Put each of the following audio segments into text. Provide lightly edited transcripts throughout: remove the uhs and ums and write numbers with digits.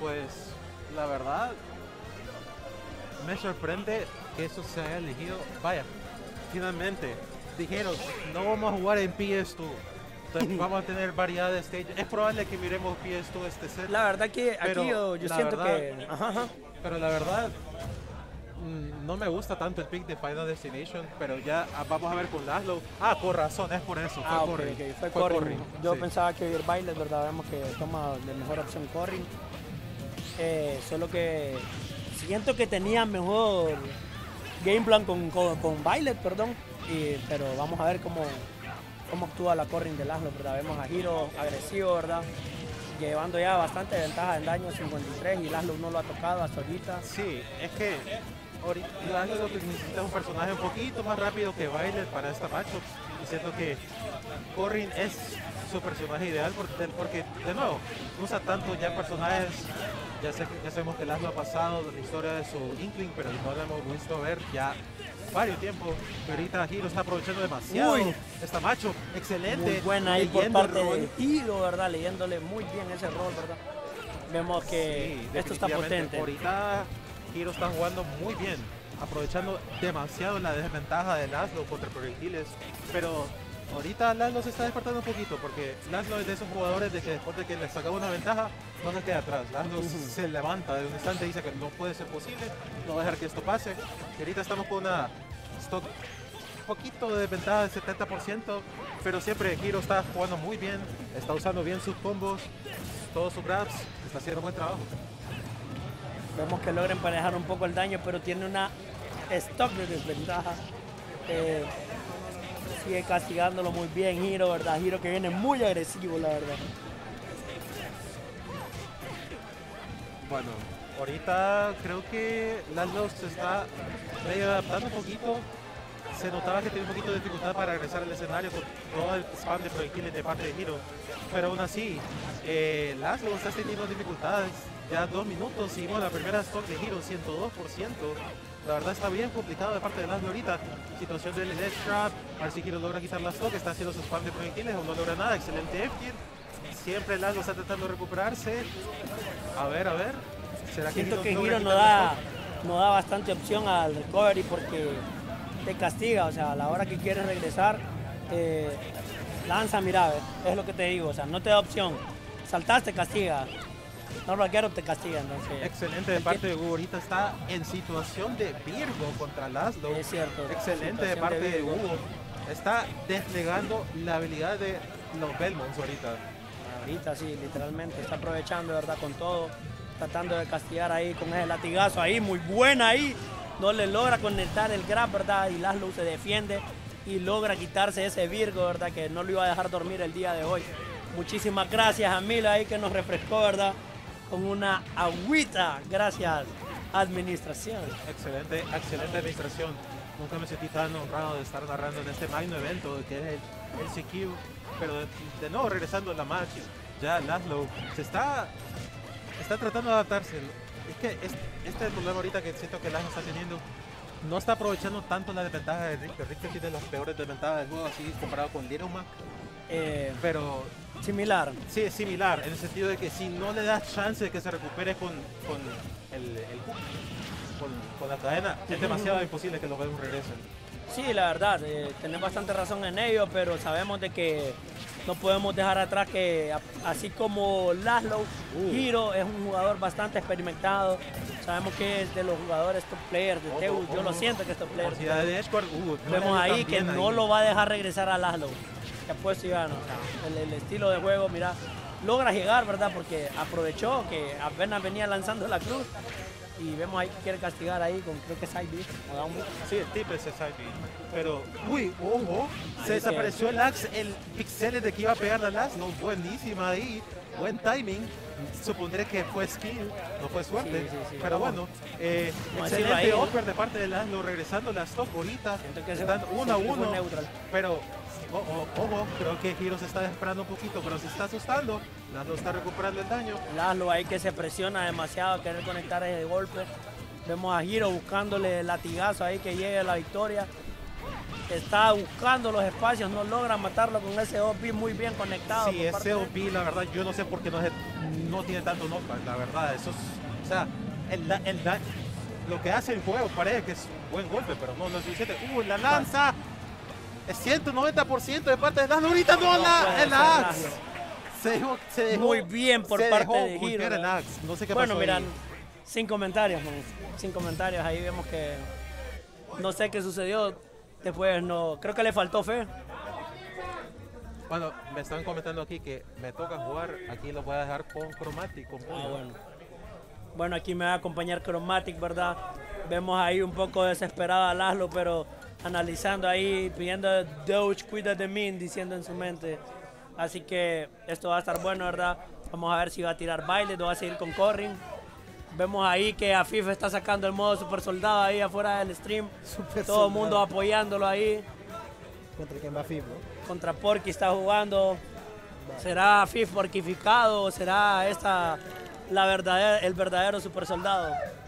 Pues la verdad me sorprende que eso se haya elegido. Vaya, finalmente dijeron, no vamos a jugar en PS2. Entonces vamos a tener variedad de stages. Es probable que miremos PS2 este set. La verdad que aquí yo siento que... Ajá. Pero la verdad, no me gusta tanto el pick de Final Destination, pero ya vamos a ver con Laszlo. Ah, con razón, es por eso. Fue Corrin. Okay, fue Corrin. Yo pensaba que ir Violet, ¿verdad? Vemos que toma de mejor opción Corrin. Solo que siento que tenía mejor game plan con Violet, perdón. Pero vamos a ver cómo actúa la Corrin de Laszlo, ¿verdad? Vemos a Hiro agresivo, ¿verdad? Llevando ya bastante ventaja en daño 53 y Laszlo no lo ha tocado hasta ahorita. Sí, es que ahorita Laszlo lo que necesita es un personaje un poquito más rápido que Violet para esta matchup. Y siento que Corrin es su personaje ideal porque de nuevo, usa tanto ya personajes. Ya sabemos que Laszlo ha pasado la historia de su Inkling, pero no lo hemos visto ver ya varios tiempos. Pero ahorita Hiro está aprovechando demasiado esta macho. Excelente. Muy buena ahí por parte de Hiro, ¿verdad? Leyéndole muy bien ese rol, ¿verdad? Vemos que esto está potente. Ahorita Hiro está jugando muy bien, aprovechando demasiado la desventaja de Laszlo contra proyectiles. Pero ahorita Laszlo se está despertando un poquito porque Laszlo es de esos jugadores de que después de que le saca una ventaja no se queda atrás. Laszlo se levanta de un instante y dice que no puede ser posible, no va a dejar que esto pase. Y ahorita estamos con una stock un poquito de desventaja del 70%, pero siempre Hiro está jugando muy bien, está usando bien sus combos, todos sus grabs, está haciendo buen trabajo. Vemos que logra emparejar un poco el daño, pero tiene una stock de desventaja. Sigue castigándolo muy bien Hiro, ¿verdad? Hiro que viene muy agresivo, la verdad. Bueno, ahorita creo que Laszlo se está medio adaptando un poquito. Se notaba que tenía un poquito de dificultad para regresar al escenario con todo el spam de proyectiles de parte de Hiro. Pero aún así, Laszlo está teniendo dificultades. Ya 2 minutos y bueno, la primera stock de Hiro, 102%. La verdad está bien complicado de parte de Laszlo ahorita. Situación del Death Trap, a ver si Hiro logra quitar la stock, está haciendo su spam de proyectiles o no logra nada. Excelente F-Tier. Siempre Laszlo está tratando de recuperarse. A ver. ¿Será que siento que Hiro no da bastante opción al recovery porque te castiga, o sea, a la hora que quieres regresar, lanza, mira, es lo que te digo, o sea, no te da opción. Saltaste, castiga. No bloquearon, te castiga, entonces. Excelente de parte de Hugo, ahorita está en situación de Virgo contra Laszlo. Es cierto. Excelente de parte de Hugo. Está desplegando la habilidad de los Belmonts ahorita. Ahorita sí, literalmente, está aprovechando, de verdad, con todo. Tratando de castigar ahí con ese latigazo ahí, muy buena ahí. No le logra conectar el grab, ¿verdad? Y Laszlo se defiende y logra quitarse ese Virgo, ¿verdad? Que no lo iba a dejar dormir el día de hoy. Muchísimas gracias a Mila ahí que nos refrescó, ¿verdad? Con una agüita. Gracias, administración. Excelente administración. Nunca me sentí tan honrado de estar narrando en este magno evento que es el CQ. Pero de nuevo, regresando a la match, ya Laszlo se está tratando de adaptarse. Es que este es el problema ahorita que siento que Laszlo está teniendo. No está aprovechando tanto la desventaja de Richter. Richter tiene las peores desventajas del juego, así comparado con Little Mac. Pero similar. Sí, es similar, en el sentido de que si no le das chance de que se recupere con la cadena, es demasiado imposible que los Belmonts regresen. Sí, la verdad, tenés bastante razón en ello, pero sabemos de que no podemos dejar atrás que así como Laszlo, Hiro es un jugador bastante experimentado. Sabemos que es de los jugadores top players de TEU, yo lo siento que es top player. Vemos ahí que no lo va a dejar regresar a Laszlo. Que apuesto ya no, o sea, el estilo de juego, mira, logra llegar, ¿verdad? Porque aprovechó que apenas venía lanzando la cruz. Y vemos ahí que quiere castigar ahí con, creo que es Side B. Sí, el tip es Side B. Pero, ojo, se desapareció el Axe, el pixel de que iba a pegar a Laszlo. Buenísima ahí, buen timing. Supondré que fue skill, no fue suerte. Sí. Pero bueno, excelente offer de parte de Laszlo, regresando la stock ahorita. Están 1-1, pero ojo, creo que Hiro se está desesperando un poquito, pero se está asustando. Laszlo está recuperando el daño. Laszlo ahí que se presiona demasiado a querer conectar ese golpe. Vemos a Hiro buscándole latigazo ahí que llegue a la victoria. Está buscando los espacios, no logra matarlo con ese OP muy bien conectado. Sí, ese OP, la verdad, yo no sé por qué no no tiene tanto knockback, la verdad. Eso es, o sea, lo que hace el juego parece que es un buen golpe, pero no es suficiente. La lanza es 190% de parte de Laszlo. Ahorita no, el Axe. Se dejó muy bien por parte de Hiro. No sé qué bueno, pasó miran, ahí. sin comentarios, man. Sin comentarios. Ahí vemos que no sé qué sucedió. Después no, creo que le faltó fe. Bueno, me están comentando aquí que me toca jugar. Aquí lo voy a dejar con Chromatic. Bueno, aquí me va a acompañar Chromatic, ¿verdad? Vemos ahí un poco desesperada a Laszlo, pero analizando ahí, pidiendo Doge, cuida de mí, diciendo en su mente. Así que esto va a estar bueno, ¿verdad? Vamos a ver si va a tirar baile o va a seguir con Corrin. Vemos ahí que Afif está sacando el modo super soldado ahí afuera del stream. Todo el mundo apoyándolo ahí. ¿Contra quién va Afif, no? Contra Porky está jugando. ¿Será Afif porquificado o será esta el verdadero super soldado?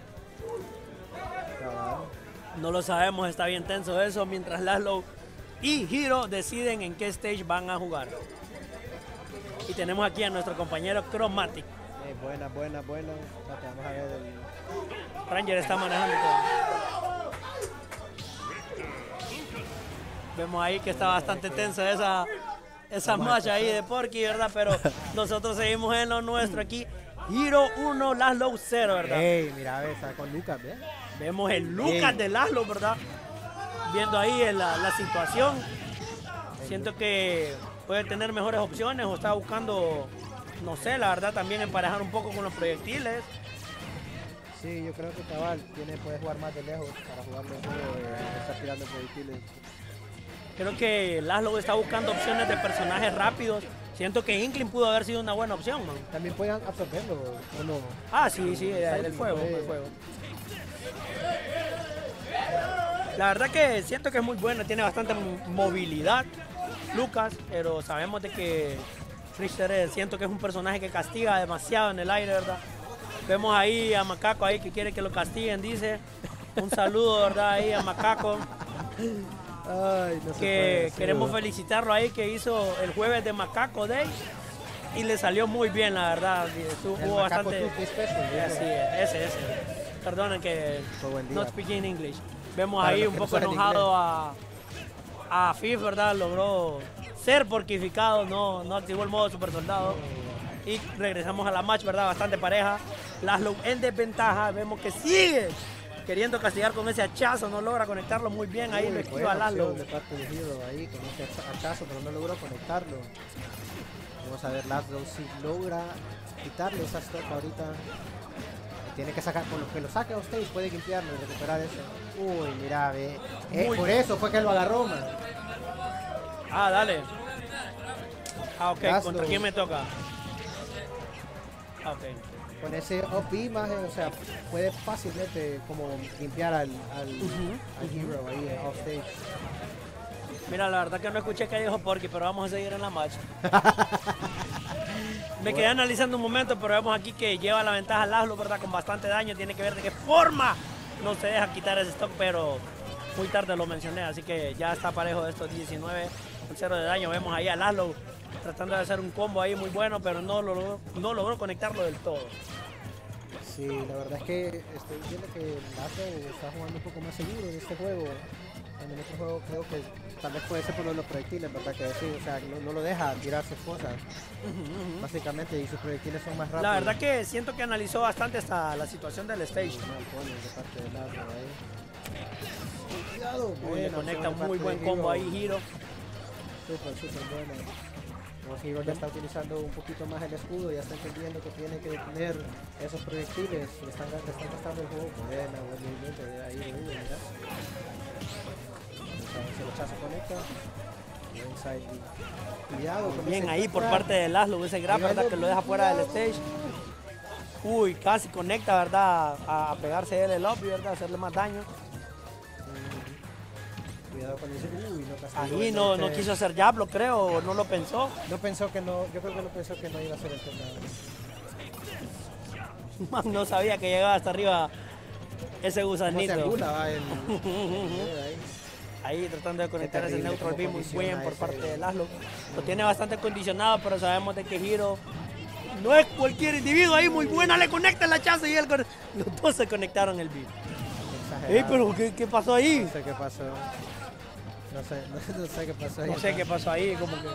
No lo sabemos, está bien tenso eso. Mientras Laszlo y Hiro deciden en qué stage van a jugar. Y tenemos aquí a nuestro compañero Chromatic. Buena. Vamos a ver el... Ranger está manejando todo. Vemos ahí que está bastante tensa esa marcha ahí de Porky, ¿verdad? Pero nosotros seguimos en lo nuestro aquí. Hiro 1, Laszlo 0, ¿verdad? Ey, mira, está con Lucas, ¿ves? Vemos el Lucas de Laszlo, ¿verdad? Viendo ahí la situación. Siento que puede tener mejores opciones o está buscando, no sé, la verdad, también emparejar un poco con los proyectiles. Sí, yo creo que cabal puede jugar más de lejos para jugar mejor, estar tirando proyectiles. Creo que Laszlo está buscando opciones de personajes rápidos. Siento que Inkling pudo haber sido una buena opción, man. También pueden absorberlo, ¿o no? Ah, sí, el fuego. La verdad que siento que es muy bueno, tiene bastante movilidad Lucas, pero sabemos de que Richter siento que es un personaje que castiga demasiado en el aire, ¿verdad? Vemos ahí a Macaco ahí que quiere que lo castiguen, dice. Un saludo, ¿verdad? Ahí a Macaco. Ay, no que queremos felicitarlo ahí, que hizo el jueves de Macaco Day y le salió muy bien, la verdad. Hubo bastante. Sí, ese. Perdonen que no speaking English. Vemos ahí un poco enojado a Fif, ¿verdad? Logró ser porquificado, no activó el modo super soldado. Y regresamos a la match, ¿verdad? Bastante pareja. Laszlo en desventaja, vemos que sigue queriendo castigar con ese hachazo, no logra conectarlo muy bien, ahí lo esquiva Laszlo. De parte de Hiro ahí con ese hachazo, pero no logró conectarlo. Vamos a ver Laszlo si logra quitarle esa stock ahorita. Tiene que sacar, con lo que lo saque a usted y puede limpiarlo y recuperar eso. Uy, mira, ve. Por eso fue que lo agarró, man. Ah, dale. Ah, ok, Laszlo. ¿Contra quién me toca? Ah, ok. Con ese OP imagen, o sea, puede fácilmente como limpiar al Hero ahí en offstage. Mira, la verdad que no escuché que dijo Porky, pero vamos a seguir en la match. Me quedé analizando un momento, pero vemos aquí que lleva la ventaja Laszlo, ¿verdad? Con bastante daño, tiene que ver de qué forma no se deja quitar ese stock, pero muy tarde lo mencioné, así que ya está parejo de estos 19 con 0 de daño. Vemos ahí a Laszlo tratando de hacer un combo ahí muy bueno, pero no logró conectarlo del todo. Sí, la verdad es que estoy viendo que Laszlo está jugando un poco más seguro en este juego. En el otro juego creo que tal vez puede ser por los proyectiles, ¿verdad? Que sí, o sea, no lo deja tirar sus cosas, básicamente, y sus proyectiles son más rápidos. La verdad que siento que analizó bastante hasta la situación del stage. De parte de Laszlo ahí. Cuidado, le conecta un muy buen combo ahí, Hiro. Súper bueno. Hiro ya está utilizando un poquito más el escudo, ya está entendiendo que tiene que detener esos proyectiles, le están gastando el juego. Buena, buen movimiento de ahí, mira. El rechazo conecta. Cuidado. Bien ahí por parte de Laszlo, ese grab, ¿verdad? Que lo deja fuera del stage. Uy, casi conecta, ¿verdad? A pegarse él el lobby, ¿verdad? Hacerle más daño. Cuidado con ese. Uy, no castigó. Ahí no quiso hacer jab, creo, o no lo pensó. No pensó que no, yo creo que no pensó que no iba a hacer el total. No sabía que llegaba hasta arriba ese gusanito. Ahí tratando de conectar ese neutral beam muy bien por parte de Laszlo. Lo tiene bastante condicionado, pero sabemos de que Hiro No es cualquier individuo ahí, muy buena, le conecta el hachazo y él los dos se conectaron el beat. Ey, pero ¿qué pasó ahí? No sé qué pasó. No sé qué pasó ahí. No sé qué pasó ahí, como que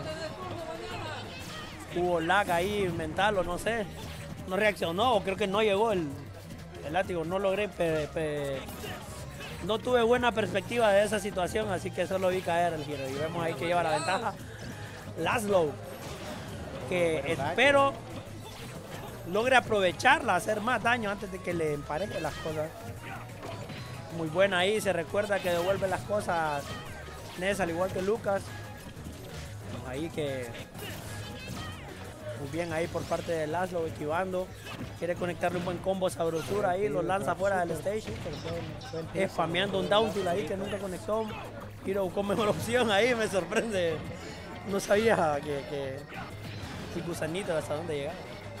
hubo lag ahí mental o no sé. No reaccionó o creo que no llegó el látigo. No logré, no tuve buena perspectiva de esa situación, así que solo vi caer el giro. Y vemos ahí que lleva la ventaja Laszlo, que espero logre aprovecharla, hacer más daño antes de que le empareje las cosas. Muy buena ahí, se recuerda que devuelve las cosas Ness, al igual que Lucas. Ahí que muy bien ahí por parte de Laszlo, esquivando. Quiere conectarle un buen combo, sabrosura ahí, lo lanza fuera del stage. Spameando un down tilt ahí que nunca conectó. Hiro buscó mejor opción ahí, me sorprende. No sabía que el gusanito hasta dónde llegaba.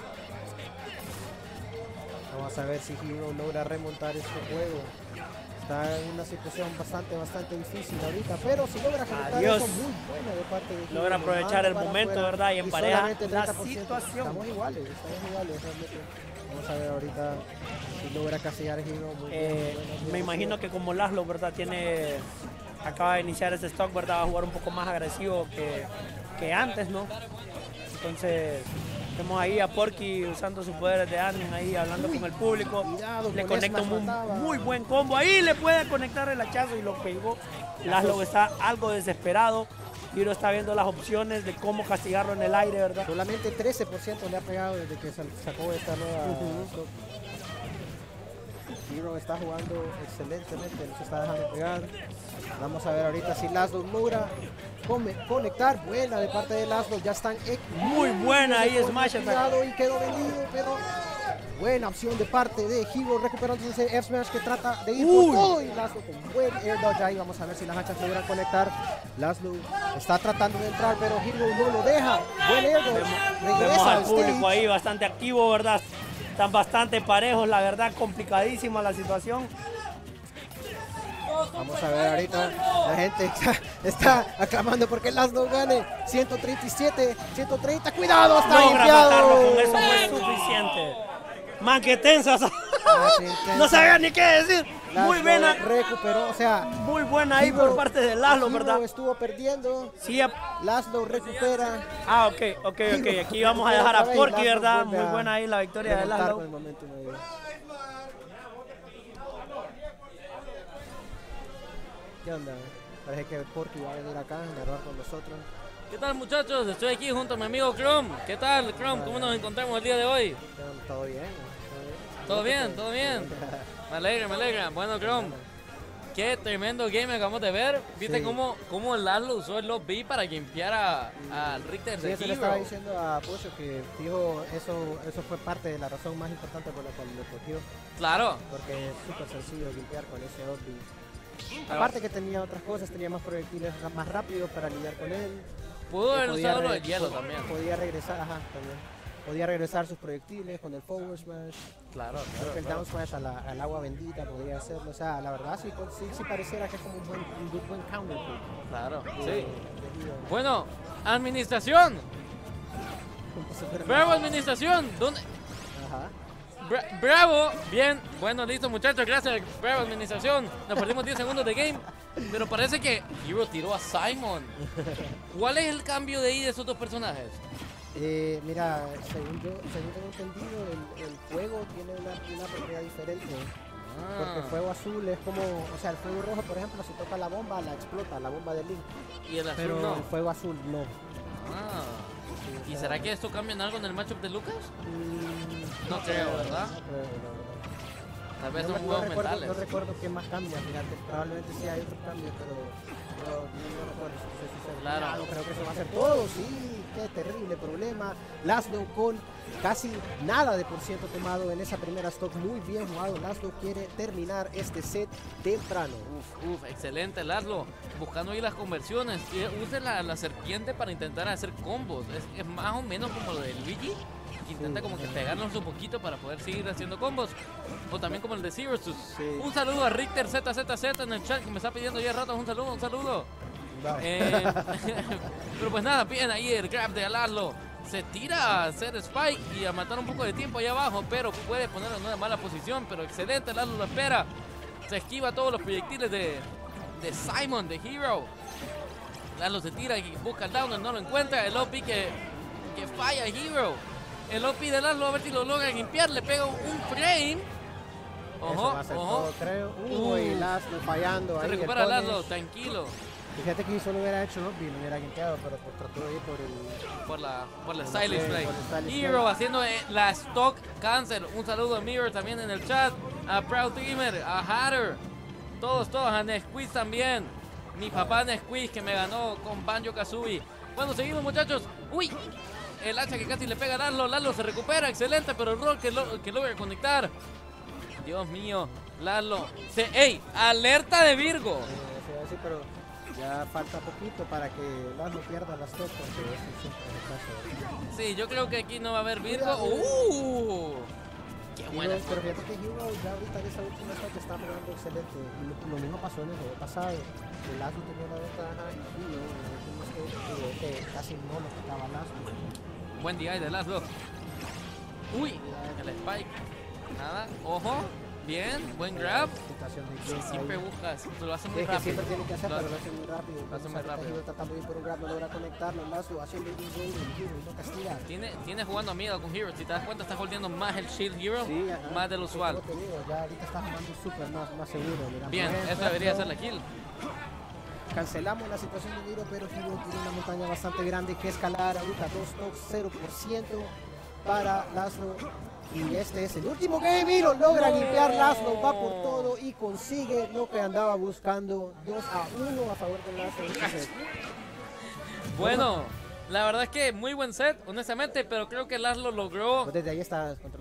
Vamos a ver si Hiro logra remontar este juego. Está en una situación bastante difícil ahorita, pero si logra generar eso, muy buena de parte de Hiro. Logra aprovechar el momento, ¿verdad? Y empareja la 30%. situación. Estamos iguales realmente. Vamos a ver ahorita si logra casillar Hiro. Me imagino que como Laszlo, ¿verdad? Acaba de iniciar ese stock, ¿verdad? Va a jugar un poco más agresivo que antes, ¿no? Entonces, vemos ahí a Porky usando sus poderes de admin ahí, hablando con el público. Le conecta un muy buen combo. Ahí le puede conectar el hachazo y lo pegó. Laszlo está algo desesperado. Hiro está viendo las opciones de cómo castigarlo en el aire, ¿verdad? Solamente 13% le ha pegado desde que sacó esta nueva stock. Hiro está jugando excelentemente, no se está dejando pegar. Vamos a ver ahorita si Laszlo logra conectar. Buena de parte de Laszlo, ya están muy buena ahí, Smash Attack. Y quedó vendido, pero buena opción de parte de Hiro, recuperando ese F-Smash que trata de ir por todo. Y Laszlo con buen air dodge ahí. Vamos a ver si las hachas logran conectar. Laszlo está tratando de entrar, pero Hiro no lo deja. Buen air dodge. Vemos al público ahí bastante activo, ¿verdad? Están bastante parejos, la verdad, complicadísima la situación. Vamos a ver ahorita, la gente está aclamando porque Laszlo gane. 137, 130, cuidado, está limpiado. Con eso fue suficiente. Man, que tensas. No sabía ni qué decir. Laszlo muy buena. Recuperó, o sea. Muy buena ahí por parte de Laszlo, ¿verdad? Estuvo perdiendo. Sí. Laszlo recupera. Ok. Aquí vamos a dejar a Porky, ¿verdad? Muy buena ahí la victoria de Laszlo. ¿Qué onda? Parece que Porky va a venir acá a narrar con nosotros. ¿Qué tal, muchachos? Estoy aquí junto a mi amigo Chrome. ¿Qué tal, Chrome? ¿Cómo nos encontramos el día de hoy? Todo bien. Todo bien. Me alegra. Bueno, Chrome, qué tremendo game acabamos de ver. ¿Viste cómo Laszlo usó el lob B para gamear al Richter de Hero? Sí, le estaba diciendo a Pucho que dijo eso fue parte de la razón más importante por la cual lo cogió. Claro. Porque es súper sencillo gamear con ese lob B. Aparte que tenía otras cosas, tenía más proyectiles más rápidos para lidiar con él. Pudo haber usado lo de hielo también. Podía regresar, también. Podía regresar sus proyectiles con el forward smash. Claro. El down smash al agua bendita podría hacerlo. O sea, la verdad sí pareciera que es como un buen counter. Claro, sí. Bueno, administración. Bravo, administración. ¿Dónde? Ajá. Bravo, bien, bueno, listo muchachos, gracias, bravo administración. Nos perdimos 10 segundos de game, pero parece que Hiro tiró a Simon. ¿Cuál es el cambio de ahí de esos dos personajes? Mira, según tengo entendido, el fuego tiene una propiedad diferente. Porque el fuego azul es como, o sea, el fuego rojo, por ejemplo, si toca la bomba, la explota, la bomba de Link. Y el azul pero no. El fuego azul no. ¿Y será que esto cambia en algo en el matchup de Lucas? No creo, ¿verdad? Tal vez son juegos mentales. No recuerdo qué más cambia, fíjate, probablemente sí hay otros cambios, pero no recuerdo, si soy sincero. Claro. Creo que eso va a ser todo, sí, qué terrible problema. Laszlo con casi nada de por ciento tomado en esa primera stock, muy bien jugado. Laszlo quiere terminar este set temprano. Excelente Laszlo, buscando ahí las conversiones. Use la serpiente para intentar hacer combos, es más o menos como lo de Luigi. Intenta como que pegarnos un poquito para poder seguir haciendo combos. O también como el de Zeratus. Un saludo a Richter ZZZ en el chat que me está pidiendo ya rato. Un saludo. Pero pues nada, piden ahí el grab de Laszlo. se tira a hacer Spike y a matar un poco de tiempo allá abajo, pero puede ponerlo en una mala posición, pero excelente, Laszlo lo espera. Se esquiva todos los proyectiles de Simon, de Hero. Laszlo se tira y busca el downer, no lo encuentra. El OP que falla Hero. El OP de Laszlo a ver si lo logra limpiar, le pega un frame. Eso Ojo, va a ser ojo. todo, creo. Uy, Laszlo fallando Se ahí. el recupera punish. Laszlo, tranquilo. Fíjate que si solo hubiera hecho no, lo hubiera guinteado, pero trató de ir por el... Por la Por stylish el play. stylish Hero play. haciendo la stock cancel. Un saludo a Mirror también en el chat. A Proud Dreamer, a Hatter. Todos, a Nesquiz también. Mi papá Nesquiz que me ganó con Banjo Kazooie. Bueno, seguimos muchachos. Uy, el hacha que casi le pega a Laszlo. Laszlo se recupera, excelente, pero el rol que logra conectar. Dios mío, Laszlo. ¡Ey! ¡Alerta de Virgo! Sí, pero ya falta poquito para que Laszlo pierda las dos, porque eso siempre es el caso. Sí, yo creo que aquí no va a haber Virgo. ¡Qué buena! Pero fíjate que Hero ya ahorita en esa última stop está jugando excelente. Y lo mismo pasó en el juego pasado. El Laszlo tenía la ventaja y Hero en el último stop casi no lo quitaba Laszlo. Buen DI de Laszlo. Uy, el Spike. Nada, ojo. Bien, buen grab. Situación de Jake Siempre ahí. buscas, lo hace Sí, muy es que rápido. siempre tiene que hacer, Lo pero hace- lo hace muy rápido. lo hace muy Ahorita rápido. Hero está muy bien por un grab, no logra conectarlo. Laszlo haciendo el roll y Hero no castiga. Tiene jugando a miedo con Hero. Si te das cuenta, está holdeando más el Shield Hero, Sí, ajá. más del Sí, usual. como te digo, ya ahorita está jugando súper más seguro. Mira, Bien, por esa debería ser ejemplo, la kill. Cancelamos la situación de Hero, pero Hero tiene una montaña bastante grande que escalar. Ahorita 2 stocks, 0% para Laszlo. Y este es el último game y lo logra limpiar. Laszlo va por todo y consigue lo que andaba buscando. 2-1 a favor de Laszlo. Entonces, Bueno, la verdad es que muy buen set, honestamente, pero creo que Laszlo logró. pues desde ahí está controlando.